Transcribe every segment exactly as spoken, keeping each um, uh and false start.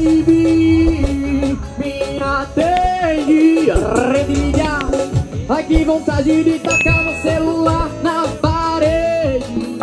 baby, me atende. Rede Mídia. Ai, que vontade de tacar meu celular na parede.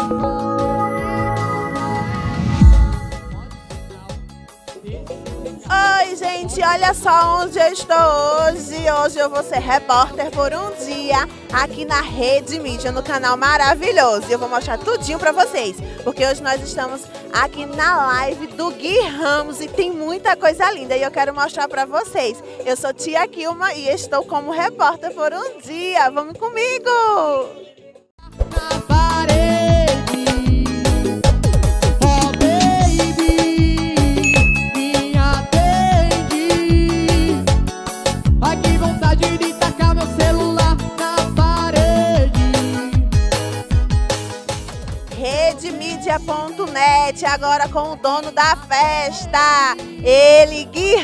Oi, gente, olha só onde eu estou hoje. Hoje eu vou ser repórter por um dia aqui na Rede Mídia, no canal maravilhoso. E eu vou mostrar tudinho pra vocês, porque hoje nós estamos aqui na live do Gui Ramos e tem muita coisa linda e eu quero mostrar pra vocês. Eu sou Tia Kilma e estou como repórter por um dia. Vamos comigo! Na parede, oh baby, me atende. Ai, que vontade de tacar meu celular na parede. Rede Mídia ponto net, agora com o dono da festa, ele, Gui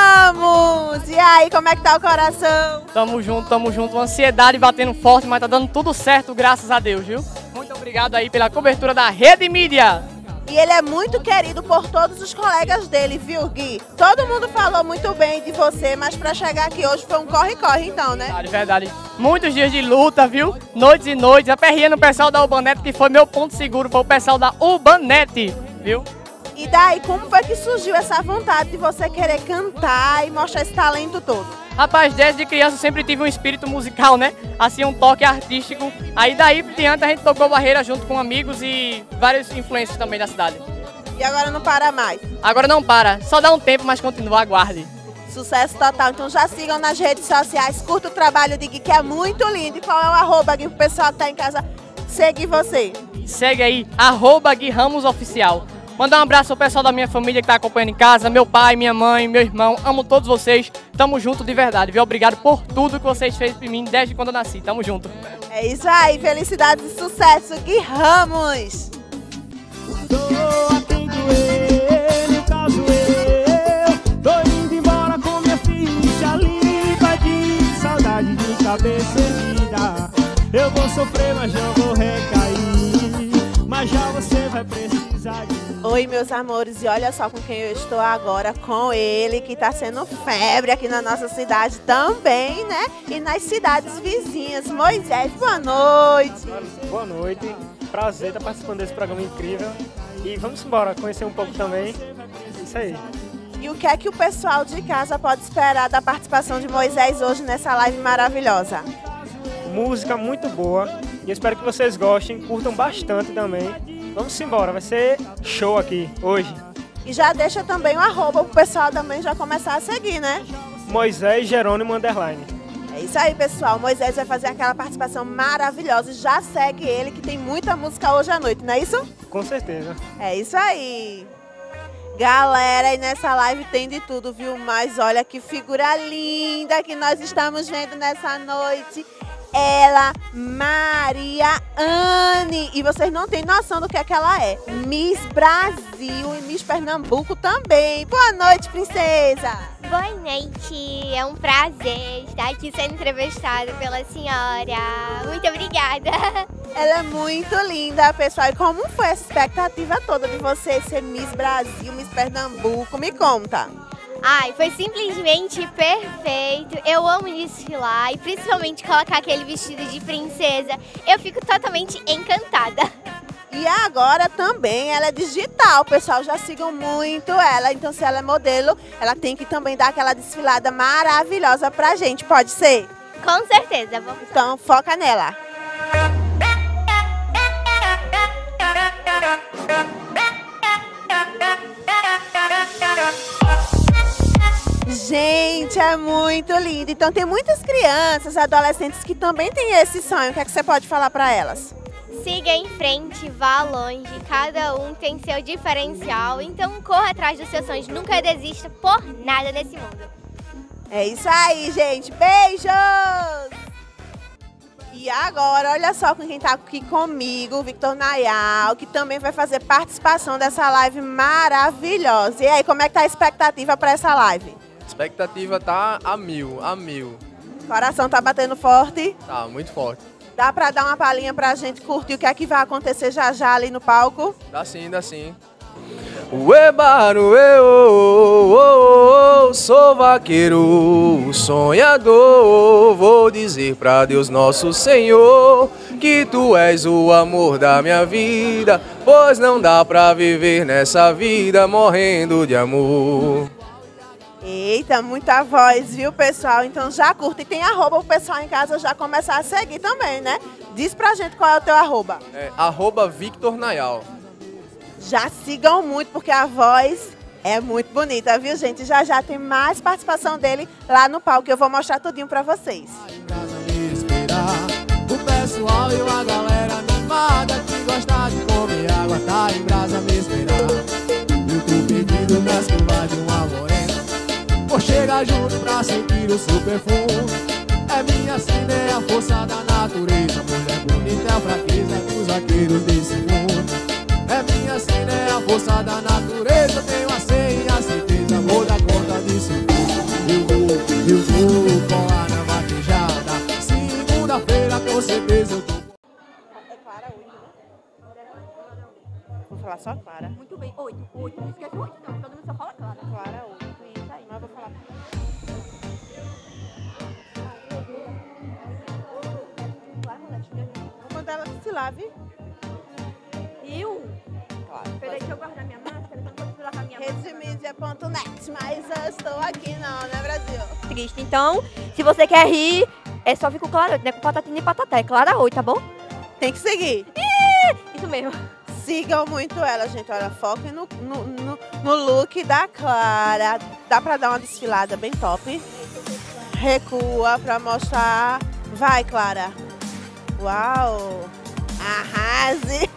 Ramos. E aí, como é que tá o coração? Tamo junto, tamo junto. Ansiedade batendo forte, mas tá dando tudo certo, graças a Deus, viu? Muito obrigado aí pela cobertura da Rede Mídia. E ele é muito querido por todos os colegas dele, viu, Gui? Todo mundo falou muito bem de você, mas pra chegar aqui hoje foi um corre-corre então, né? Verdade, verdade. Muitos dias de luta, viu? Noites e noites, aperreando o pessoal da Urbanet, que foi meu ponto seguro, foi o pessoal da Urbanet, viu? E daí, como foi que surgiu essa vontade de você querer cantar e mostrar esse talento todo? Rapaz, desde criança eu sempre tive um espírito musical, né? Assim, um toque artístico. Aí daí por diante a gente tocou barreira junto com amigos e vários influencers também da cidade. E agora não para mais? Agora não para, só dá um tempo, mas continua, aguarde. Sucesso total, então já sigam nas redes sociais, curta o trabalho de Gui, que é muito lindo. E qual é o arroba, Gui, pro pessoal que tá em casa seguir você? Segue aí, arroba Gui Ramos Oficial. Mandar um abraço ao pessoal da minha família que tá acompanhando em casa, meu pai, minha mãe, meu irmão, amo todos vocês. Tamo junto de verdade, viu? Obrigado por tudo que vocês fez por mim desde quando eu nasci. Tamo junto. É isso aí, felicidades e sucesso, Gui Ramos! Tô atento ele, no caso eu. Tô indo embora com minha ficha limpa de saudade de cabeça erguida. Eu vou sofrer, mas não vou recair. Mas já você vai precisar de... Oi, meus amores, e olha só com quem eu estou agora, com ele, que está sendo febre aqui na nossa cidade também, né? E nas cidades vizinhas. Moisés, boa noite. Boa noite, prazer estar participando desse programa incrível. E vamos embora conhecer um pouco também. Isso aí. E o que é que o pessoal de casa pode esperar da participação de Moisés hoje nessa live maravilhosa? Música muito boa e eu espero que vocês gostem, curtam bastante também. Vamos embora, vai ser show aqui hoje. E já deixa também o arroba pro pessoal também já começar a seguir, né? Moisés Jerônimo Underline. É isso aí, pessoal. Moisés vai fazer aquela participação maravilhosa. Já segue ele, que tem muita música hoje à noite, não é isso? Com certeza. É isso aí. Galera, e nessa live tem de tudo, viu? Mas olha que figura linda que nós estamos vendo nessa noite. Ela, Maria Anne. E vocês não têm noção do que é que ela é. Miss Brasil e Miss Pernambuco também. Boa noite, princesa. Boa noite. É um prazer estar aqui sendo entrevistada pela senhora. Muito obrigada. Ela é muito linda, pessoal. E como foi essa expectativa toda de você ser Miss Brasil, Miss Pernambuco? Me conta. Ai, foi simplesmente perfeito. Eu amo desfilar e principalmente colocar aquele vestido de princesa. Eu fico totalmente encantada. E agora também ela é digital, pessoal, já sigam muito ela. Então se ela é modelo, ela tem que também dar aquela desfilada maravilhosa pra gente, pode ser? Com certeza, vamos lá. Então foca nela. Gente, é muito lindo. Então tem muitas crianças, adolescentes que também têm esse sonho. O que é que você pode falar para elas? Siga em frente, vá longe. Cada um tem seu diferencial. Então corra atrás dos seus sonhos. Nunca desista por nada nesse mundo. É isso aí, gente. Beijos! E agora, olha só com quem tá aqui comigo, o Victor Nayal, que também vai fazer participação dessa live maravilhosa. E aí, como é que tá a expectativa para essa live? A expectativa tá a mil, a mil. O coração tá batendo forte? Tá, muito forte. Dá pra dar uma palhinha pra gente curtir o que é que vai acontecer já já ali no palco? Dá sim, dá sim. Ué, baru, ué, oh, oh, sou vaqueiro, sonhador. Vou dizer pra Deus nosso Senhor que tu és o amor da minha vida, pois não dá pra viver nessa vida morrendo de amor. Eita, muita voz, viu, pessoal? Então já curta. E tem arroba o pessoal em casa já começar a seguir também, né? Diz pra gente qual é o teu arroba. É, arroba Victor Nayal. Já sigam muito, porque a voz é muito bonita, viu, gente? Já já tem mais participação dele lá no palco, que eu vou mostrar tudinho pra vocês. O pessoal e a galera animada que gosta de comer água tá em brasa me esperar. Eu tô pedindo das curvas de uma morena, vou chegar junto pra sentir o seu perfume. É minha sina, é a força da natureza, mulher bonita é a fraqueza dos vaqueiros desse mundo. É minha sina, é a força da natureza, tenho a senha e a certeza, vou dar conta disso tudo. Eu vou, eu vou colar na vaquejada, segunda-feira com certeza eu tô. É Clara oito, né? Vou falar só Clara. Muito bem, oito, oito. Não esquece oito não, todo mundo só fala Clara. Clara oito, isso aí, mas eu vou falar. Vou mandar ela se lave. Eu? Claro. Peraí que eu guardar minha máscara, então não vou lavar minha máscara. Redemídia ponto net, mas eu estou aqui não, né, Brasil? Triste, então, se você quer rir, é só vir com Clara oito, né? Com patatina e pataté. Clara oito, tá bom? Tem que seguir. Isso mesmo. Sigam muito ela, gente. Olha, foquem no, no, no, no look da Clara. Dá pra dar uma desfilada bem top. Recua pra mostrar. Vai, Clara. Uau! Arrase!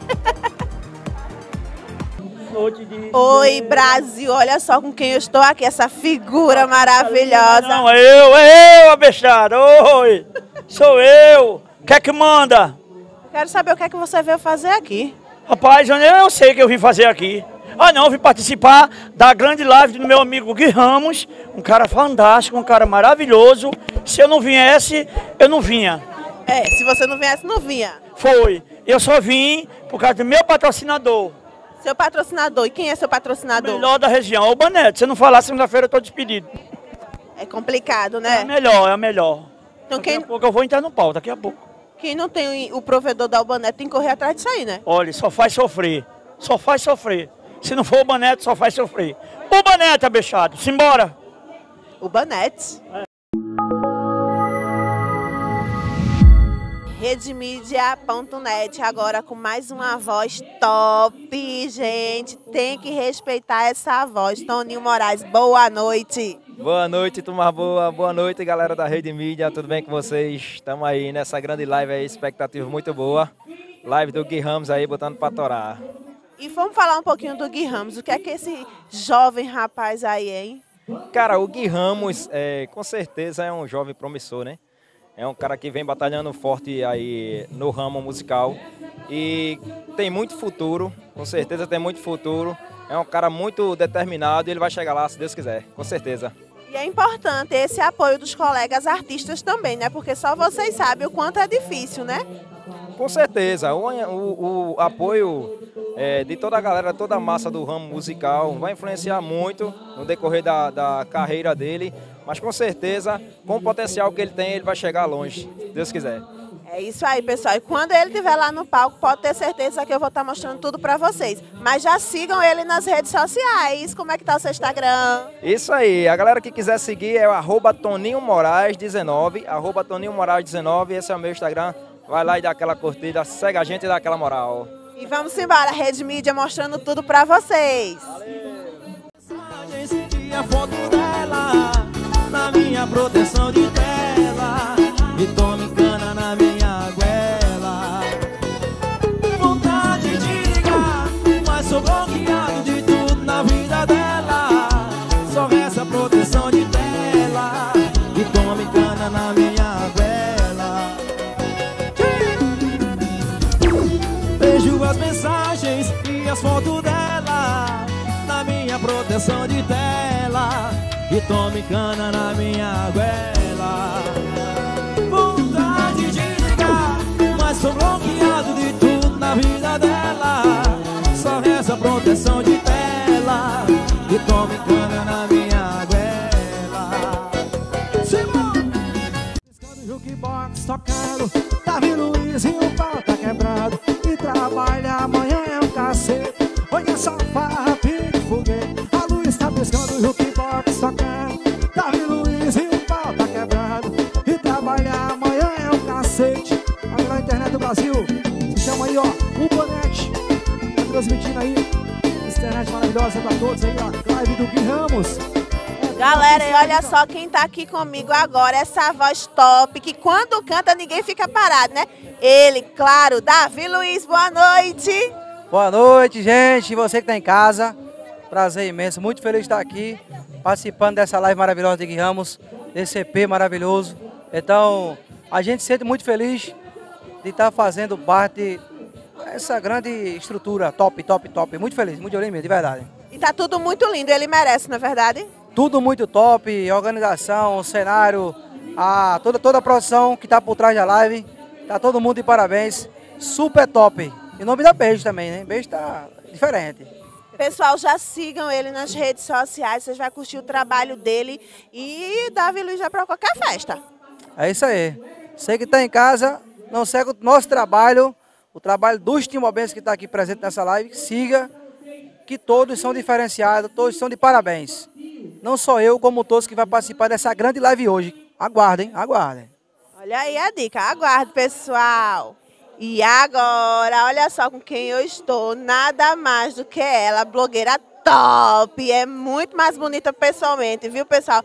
Oi, Brasil! Olha só com quem eu estou aqui, essa figura maravilhosa. Não, eu, eu, abestado! Oi! Sou eu! O que é que manda? Quero saber o que é que você veio fazer aqui. Rapaz, eu, eu sei o que eu vim fazer aqui. Ah, não, eu vim participar da grande live do meu amigo Gui Ramos, um cara fantástico, um cara maravilhoso. Se eu não viesse, eu não vinha. É, se você não viesse, não vinha. Foi. Eu só vim por causa do meu patrocinador. Seu patrocinador. E quem é seu patrocinador? O melhor da região, é o Banete. Se eu não falar, segunda-feira eu tô despedido. É complicado, né? É melhor, é melhor. Então, daqui quem, a pouco eu vou entrar no pau, daqui a pouco. quem não tem o provedor da Albanete tem que correr atrás disso aí, né? Olha, só faz sofrer. Só faz sofrer. Se não for o Banete, só faz sofrer. O Banete, abechado. Simbora. O Banete. É. Redemídia ponto net, agora com mais uma voz top, gente. Tem que respeitar essa voz. Toninho Moraes, boa noite. Boa noite, turma boa. Boa noite, galera da Rede Mídia. Tudo bem com vocês? Estamos aí nessa grande live aí, expectativa muito boa. Live do Gui Ramos aí, botando pra torar. E vamos falar um pouquinho do Gui Ramos. O que é que esse jovem rapaz aí, hein? Cara, o Gui Ramos, é, com certeza é um jovem promissor, né? É um cara que vem batalhando forte aí no ramo musical e tem muito futuro, com certeza tem muito futuro. É um cara muito determinado e ele vai chegar lá, se Deus quiser, com certeza. E é importante esse apoio dos colegas artistas também, né? Porque só vocês sabem o quanto é difícil, né? Com certeza, o, o, o apoio é, de toda a galera, toda a massa do ramo musical vai influenciar muito no decorrer da, da carreira dele, mas com certeza, com o potencial que ele tem, ele vai chegar longe, se Deus quiser. É isso aí, pessoal. E quando ele estiver lá no palco, pode ter certeza que eu vou estar mostrando tudo pra vocês. Mas já sigam ele nas redes sociais. Como é que tá o seu Instagram? Isso aí. A galera que quiser seguir é o arroba Toninho Moraes dezenove, arroba Toninho Moraes dezenove. Esse é o meu Instagram. Vai lá e dá aquela curtida, segue a gente e dá aquela moral. E vamos embora, Rede Mídia mostrando tudo pra vocês. Valeu. A foto dela na minha proteção de tela e tome cana na minha goela. Vontade de ligar, mas sou bloqueado de tudo na vida dela. Só resta proteção de tela e tome cana na minha goela. Vejo as mensagens e as fotos dela na minha proteção de tela e tome cana na minha goela. Vontade de ligar, mas sou bloqueado de tudo na vida dela. Só resta proteção de tela e tome cana na minha goela. tocando. Davi Luiz e o pau tá quebrado. E trabalha amanhã é um cacete. Olha só farra, pique, foguete. A luz tá piscando e o jukebox tocando. Davi Luiz e o pau tá quebrado. E trabalha amanhã é um cacete. A melhor internet do Brasil. Se chama aí, ó, o Bonet. Tá transmitindo aí. Internet maravilhosa pra todos aí, ó. Live do Gui Ramos. Galera, e olha só quem tá aqui comigo agora, essa voz top, que quando canta ninguém fica parado, né? Ele, claro, Davi Luiz, boa noite. Boa noite, gente. Você que tá em casa, prazer imenso, muito feliz de estar aqui, participando dessa live maravilhosa de Gui Ramos, desse E P maravilhoso. Então, a gente se sente muito feliz de estar fazendo parte dessa grande estrutura, top, top, top. Muito feliz, muito feliz mesmo, de verdade. E tá tudo muito lindo, ele merece, não é verdade? Tudo muito top, organização, cenário, a, toda, toda a produção que está por trás da live, tá todo mundo de parabéns, super top. E o nome da Beijo também, né? Beijo tá diferente. Pessoal, já sigam ele nas redes sociais, vocês vão curtir o trabalho dele e Davi Luiz vai para qualquer festa. É isso aí. Você que está em casa, não segue o nosso trabalho, o trabalho dos timobenses que está aqui presente nessa live, siga, que todos são diferenciados, todos são de parabéns. Não só eu, como todos que vão participar dessa grande live hoje. Aguardem, aguardem. Olha aí a dica, aguarde, pessoal. E agora, olha só com quem eu estou, nada mais do que ela, blogueira top, é muito mais bonita pessoalmente, viu, pessoal?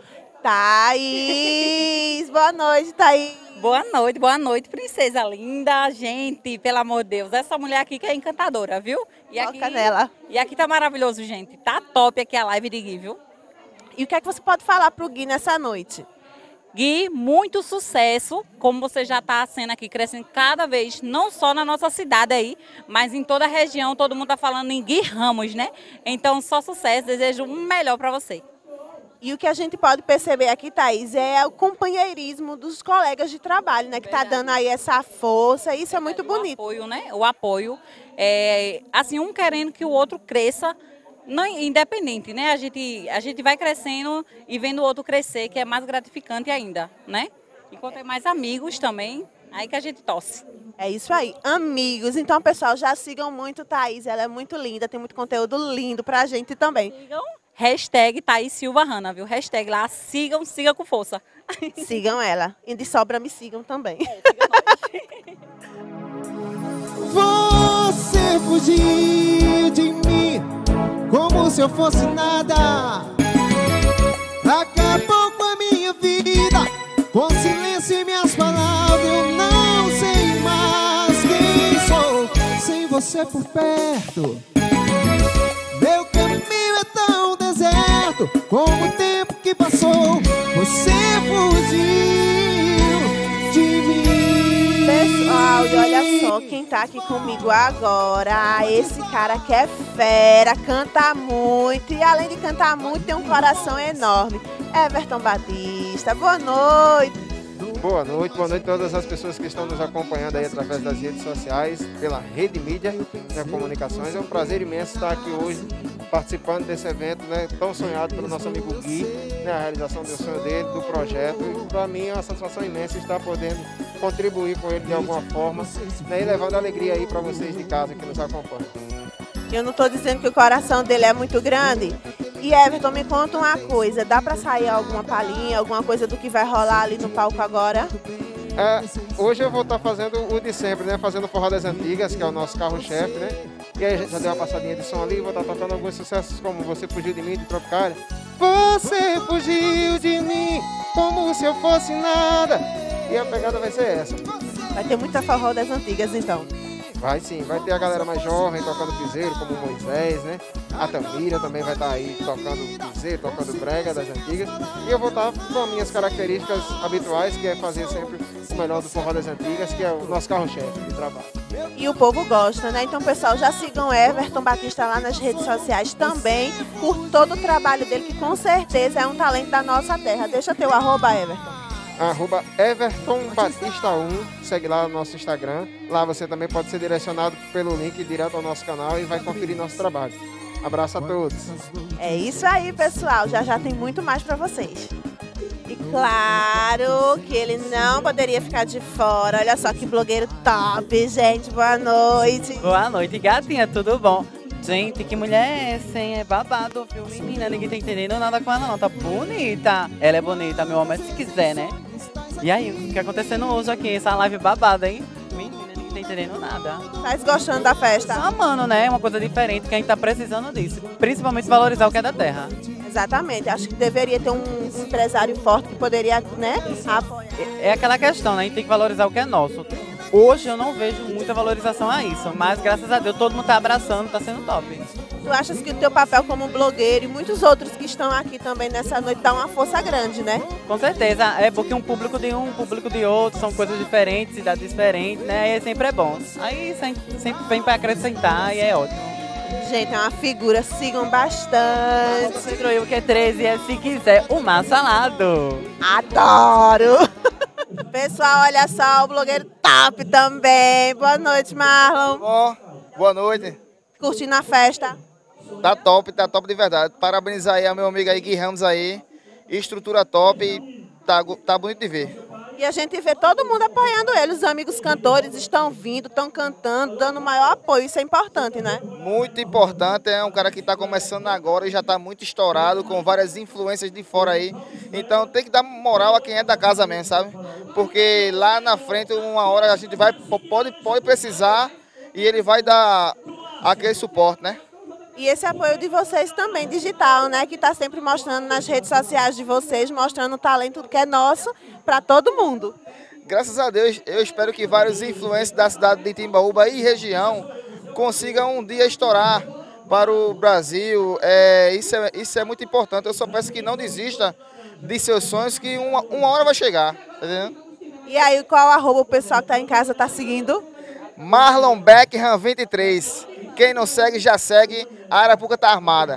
Thaís, boa noite, Thaís. Boa noite, boa noite, princesa linda, gente, pelo amor de Deus, essa mulher aqui que é encantadora, viu? E aqui, Toca nela. E aqui tá maravilhoso, gente, tá top aqui a live de Gui, viu? E o que é que você pode falar pro Gui nessa noite? Gui, muito sucesso, como você já está sendo aqui, crescendo cada vez, não só na nossa cidade aí, mas em toda a região, todo mundo está falando em Gui Ramos, né? Então, só sucesso, desejo o melhor para você. E o que a gente pode perceber aqui, Thaís, é o companheirismo dos colegas de trabalho, né? Que está dando aí essa força, isso é muito bonito. O apoio, né? O apoio, é, assim, um querendo que o outro cresça, não, independente, né? A gente, a gente vai crescendo e vendo o outro crescer, que é mais gratificante ainda, né? Enquanto é mais amigos também, aí que a gente torce. É isso aí, amigos. Então, pessoal, já sigam muito Thaís, ela é muito linda, tem muito conteúdo lindo pra gente também. Sigam, hashtag Thaís Silva Hanna, viu? Hashtag lá, sigam, siga com força. Sigam ela. E de sobra me sigam também. É, sigam nós. Você fugiu de mim como se eu fosse nada. Acabou com a minha vida, com silêncio e minhas palavras. Eu não sei mais quem sou sem você por perto. Meu caminho é tão deserto como o tempo que passou. Você fugiu de mim. Pessoal, e olha só quem tá aqui comigo agora. Esse cara que é fera, canta muito e além de cantar muito tem um coração enorme. Everton Batista, boa noite. Boa noite, boa noite a todas as pessoas que estão nos acompanhando aí através das redes sociais, pela Rede Mídia né, Comunicações. É um prazer imenso estar aqui hoje participando desse evento né, tão sonhado pelo nosso amigo Gui, né, a realização do sonho dele, do projeto. E para mim é uma satisfação imensa estar podendo contribuir com ele de alguma forma né, e levando alegria aí para vocês de casa que nos acompanham. Eu não estou dizendo que o coração dele é muito grande. E Everton, me conta uma coisa, dá para sair alguma palhinha, alguma coisa do que vai rolar ali no palco agora? É, hoje eu vou estar fazendo o de sempre, né? Fazendo o Forró das Antigas, que é o nosso carro-chefe, né? E aí a gente já deu uma passadinha de som ali, vou estar tocando alguns sucessos como Você Fugiu de Mim, de Tropicália. Você fugiu de mim, como se eu fosse nada. E a pegada vai ser essa. Vai ter muita Forró das Antigas, então. Vai sim, vai ter a galera mais jovem tocando piseiro, como o Moisés, né? A Tamira também vai estar aí tocando piseiro, tocando brega das antigas. E eu vou estar com as minhas características habituais, que é fazer sempre o melhor do forró das antigas, que é o nosso carro-chefe de trabalho. E o povo gosta, né? Então, pessoal, já sigam Everton Batista lá nas redes sociais também, por todo o trabalho dele, que com certeza é um talento da nossa terra. Deixa teu arroba, Everton. Arroba Everton Batista um, segue lá no nosso Instagram. Lá você também pode ser direcionado pelo link direto ao nosso canal e vai conferir nosso trabalho. Abraço a todos. É isso aí, pessoal. Já já tem muito mais para vocês. E Claro que ele não poderia ficar de fora. Olha só que blogueiro top, gente. Boa noite. Boa noite, gatinha, tudo bom? Gente, que mulher é essa, hein? É babado, viu, menina? Ninguém tá entendendo nada com ela, não. Tá bonita. Ela é bonita, meu amor, se quiser, né? E aí, o que tá acontecendo hoje aqui? Essa live babada, hein? Menina, ninguém tá entendendo nada. Tá gostando da festa? Ah, mano, né? É uma coisa diferente que a gente tá precisando disso. Principalmente valorizar o que é da terra. Exatamente. Acho que deveria ter um, um empresário forte que poderia, né, apoiar. É, é aquela questão, né? A gente tem que valorizar o que é nosso. Hoje eu não vejo muita valorização a isso, mas graças a Deus todo mundo tá abraçando, tá sendo top. Tu achas que o teu papel como blogueiro e muitos outros que estão aqui também nessa noite dá uma força grande, né? Com certeza, é porque um público de um, um público de outro, são coisas diferentes, cidades diferentes, né? E sempre é bom. Aí sempre, sempre vem para acrescentar e é ótimo. Gente, é uma figura, sigam bastante. Pedro eu que é treze, é se quiser, o mar salado. Adoro! Pessoal, olha só, o blogueiro top também. Boa noite, Marlon. Bom, boa noite. Curtindo a festa? Tá top, tá top de verdade. Parabenizar aí a meu amigo aí, Gui Ramos aí. Estrutura top, tá, tá bonito de ver. E a gente vê todo mundo apoiando ele. Os amigos cantores estão vindo, estão cantando, dando maior apoio. Isso é importante, né? Muito importante. É um cara que está começando agora e já está muito estourado, com várias influências de fora aí. Então tem que dar moral a quem é da casa mesmo, sabe? Porque lá na frente, uma hora a gente vai, pode, pode precisar e ele vai dar aquele suporte, né? E esse apoio de vocês também, digital, né? Que está sempre mostrando nas redes sociais de vocês, mostrando o talento que é nosso para todo mundo. Graças a Deus, eu espero que vários influencers da cidade de Timbaúba e região consigam um dia estourar para o Brasil. É, isso, é, isso é muito importante. Eu só peço que não desista de seus sonhos, que uma, uma hora vai chegar. Tá entendendo? E aí, qual arroba o pessoal que está em casa está seguindo? Marlon Beckham vinte e três. Quem não segue, já segue. A Arapuca tá armada.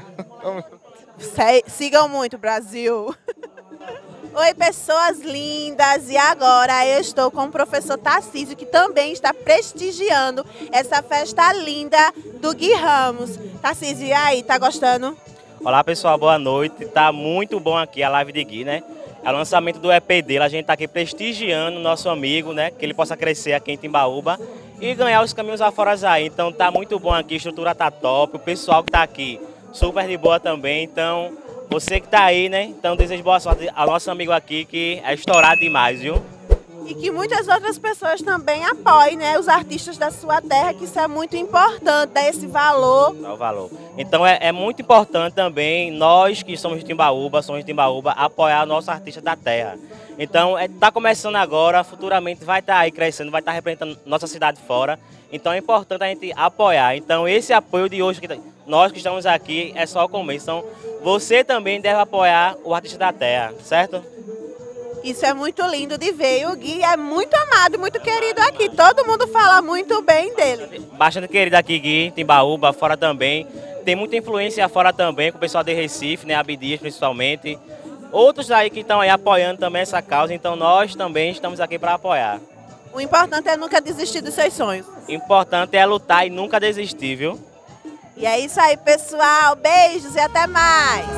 Sigam muito, Brasil. Oi, pessoas lindas. E agora eu estou com o professor Tarcísio, que também está prestigiando essa festa linda do Gui Ramos. Tarcísio, e aí, tá gostando? Olá, pessoal, boa noite. Tá muito bom aqui a live de Gui, né? É o lançamento do E P dele. A gente tá aqui prestigiando o nosso amigo, né? Que ele possa crescer aqui em Timbaúba e ganhar os caminhos afora aí. Então tá muito bom aqui, a estrutura tá top, o pessoal que tá aqui super de boa também. Então, você que tá aí, né? Então desejo boa sorte ao nosso amigo aqui, que é estourado demais, viu? E que muitas outras pessoas também apoiem, né? Os artistas da sua terra, que isso é muito importante, dar esse valor. Dá o valor. Então é, é muito importante também, nós que somos de Timbaúba, somos de Timbaúba, apoiar o nosso artista da terra. Então, está começando agora, futuramente vai estar tá aí crescendo, vai estar tá representando nossa cidade fora. Então, é importante a gente apoiar. Então, esse apoio de hoje, que nós que estamos aqui, é só o começo. Então, você também deve apoiar o artista da terra, certo? Isso é muito lindo de ver. O Gui é muito amado, muito querido aqui. Todo mundo fala muito bem dele. Bastante querido aqui, Gui, Timbaúba, fora também. Tem muita influência fora também, com o pessoal de Recife, né, Abdias principalmente. Outros aí que estão aí apoiando também essa causa, então nós também estamos aqui para apoiar. O importante é nunca desistir dos seus sonhos. O importante é lutar e nunca desistir, viu? E é isso aí, pessoal. Beijos e até mais.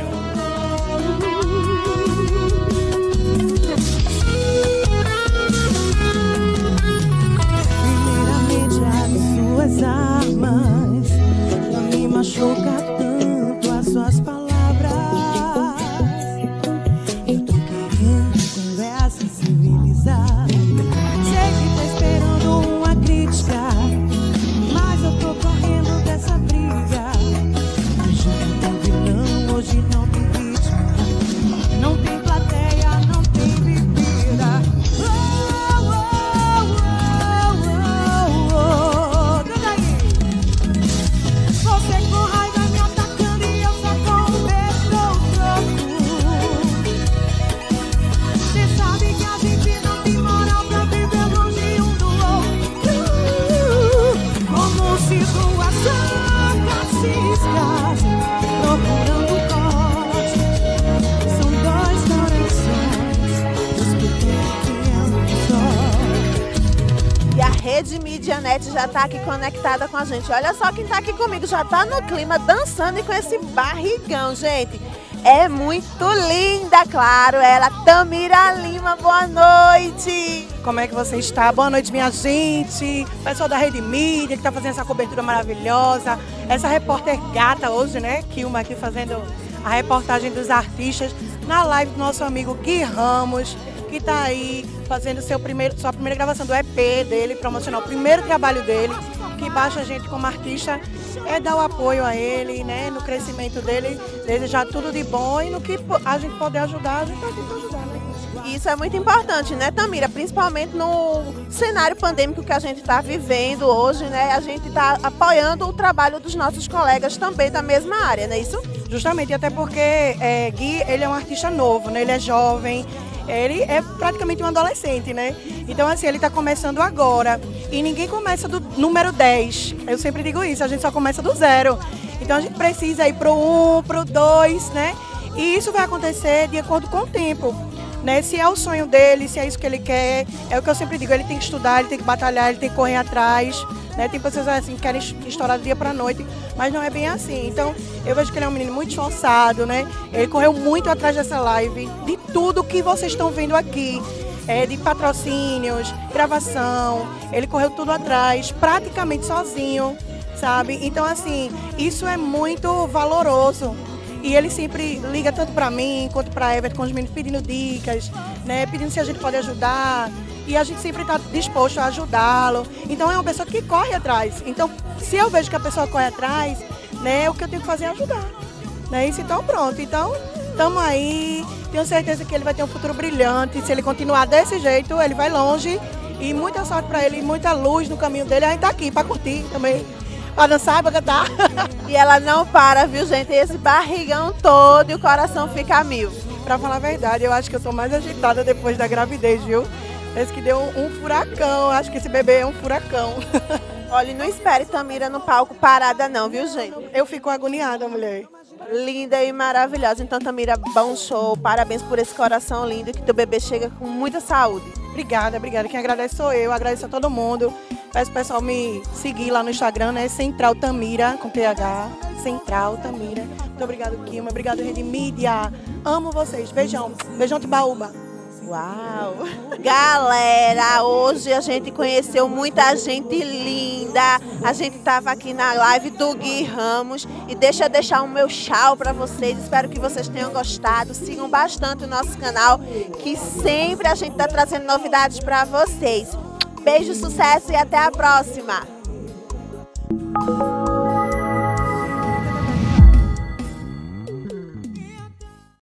Primeiramente as suas armas, já me machuca tanto as suas palavras. Sei que tá esperando uma crítica, mas eu tô correndo dessa briga. Hoje não tem vilão, hoje não tem vítima, não tem plateia, não tem bebida. Oh, oh, oh, oh, oh. Canta aí. Você com raiva me atacando e eu só com um beijo no troco. Você sabe que a gente não tem moral pra viver longe um do outro. Como situação caciscas, procurando corte. São dois corações disputando quem é um só. E a Rede Mídia Net já tá aqui conectada com a gente. Olha só quem tá aqui comigo, já tá no clima, dançando e com esse barrigão, gente. é muito linda, claro. Ela, Tamira Lima, boa noite. Como é que você está? Boa noite, minha gente. Pessoal da Rede Mídia, que está fazendo essa cobertura maravilhosa. Essa repórter gata hoje, né? Kilma aqui fazendo a reportagem dos artistas na live do nosso amigo Gui Ramos, que está aí fazendo seu primeiro, sua primeira gravação do E P dele, promocionar o primeiro trabalho dele, que baixa a gente como artista é dar o apoio a ele, né, no crescimento dele, desejar tudo de bom e no que a gente puder ajudar, a gente está aqui para ajudar, né? Isso é muito importante, né, Tamira? Principalmente no cenário pandêmico que a gente está vivendo hoje, né? A gente está apoiando o trabalho dos nossos colegas também da mesma área, não é isso? Justamente, até porque é, Gui, ele é um artista novo, né? Ele é jovem, ele é praticamente um adolescente, né? Então, assim, ele está começando agora. E ninguém começa do número dez. Eu sempre digo isso, a gente só começa do zero. Então, a gente precisa ir pro um, pro dois, né? E isso vai acontecer de acordo com o tempo, né? Se é o sonho dele, se é isso que ele quer, é o que eu sempre digo, ele tem que estudar, ele tem que batalhar, ele tem que correr atrás, né? Tem pessoas assim que querem estourar do dia para a noite, mas não é bem assim. Então, eu vejo que ele é um menino muito esforçado, né? Ele correu muito atrás dessa live, de tudo que vocês estão vendo aqui, é, de patrocínios, gravação, ele correu tudo atrás, praticamente sozinho, sabe? Então, assim, isso é muito valoroso. E ele sempre liga tanto para mim quanto para Everton, com os meninos pedindo dicas, né? Pedindo se a gente pode ajudar. E a gente sempre está disposto a ajudá-lo. Então é uma pessoa que corre atrás. Então, se eu vejo que a pessoa corre atrás, né, o que eu tenho que fazer é ajudar. Né? Isso, então pronto. Então, estamos aí. Tenho certeza que ele vai ter um futuro brilhante. Se ele continuar desse jeito, ele vai longe. E muita sorte para ele, muita luz no caminho dele. A gente está aqui para curtir também. Pra dançar, pra cantar. E ela não para, viu, gente? Esse barrigão todo e o coração fica a mil. Pra falar a verdade, eu acho que eu tô mais agitada depois da gravidez, viu? Parece que deu um, um furacão. Acho que esse bebê é um furacão. Olha, não espere Tamira no palco parada não, viu, gente? Eu fico agoniada, mulher. Linda e maravilhosa. Então, Tamira, bom show. Parabéns por esse coração lindo, que teu bebê chega com muita saúde. Obrigada, obrigada. Quem agradece sou eu, agradeço a todo mundo. Peço o pessoal me seguir lá no Instagram, né? Central Tamira, com T H. Central Tamira. Muito obrigado, Kilma. Obrigado, Rede Mídia. Amo vocês. Beijão. Beijão de Baúba. Uau! Galera, hoje a gente conheceu muita gente linda. A gente estava aqui na live do Gui Ramos. E deixa eu deixar o meu tchau para vocês. Espero que vocês tenham gostado. Sigam bastante o nosso canal, que sempre a gente está trazendo novidades para vocês. Beijo, sucesso e até a próxima!